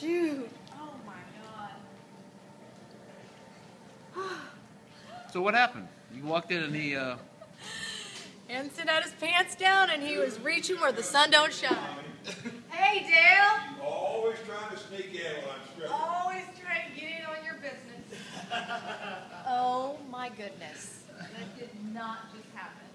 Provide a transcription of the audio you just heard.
shoot. Oh my God. So what happened? You walked in and he, Anson had his pants down and he was reaching where the sun don't shine. Hey, Dale. Always trying to sneak in while I'm stripping. Always trying to get in on your business. Oh my goodness. That did not just happen.